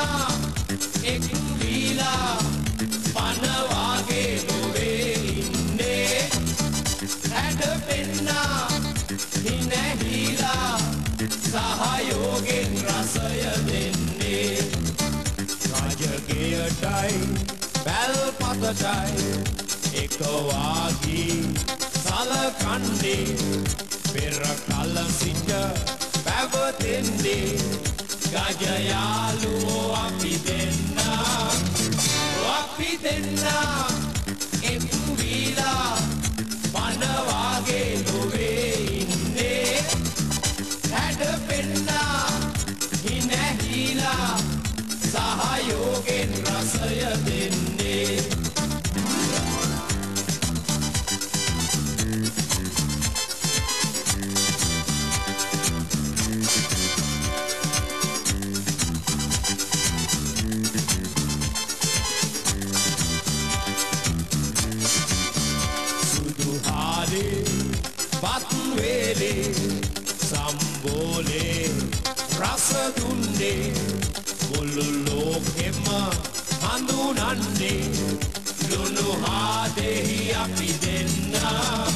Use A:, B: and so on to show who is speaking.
A: එක් වීලා පනවාගේ නොවේ ඉන්නේ හැඩ පෙන්නා හිනැහිලා සහයෝගෙන් රසය දෙන්නේ රජගෙයටයි පැල්පතටයි එකවාගී සලකන්නේ පෙර කල සිට පැවතෙන්නේ ගජයාලුවෝ අපි දෙන්නා එක් වීලා පනවාගේ නොවේ ඉන්නේ හැඩ පෙන්නා හිනැහිලා සහයෝගෙන් රසය දෙන්නේ පත්වේලේ සම්බෝලේ රස දුන්නේ මුළු ලෝකෙම හඳුනන්නේ ලුණු හාදෙහි අපි දෙන්නා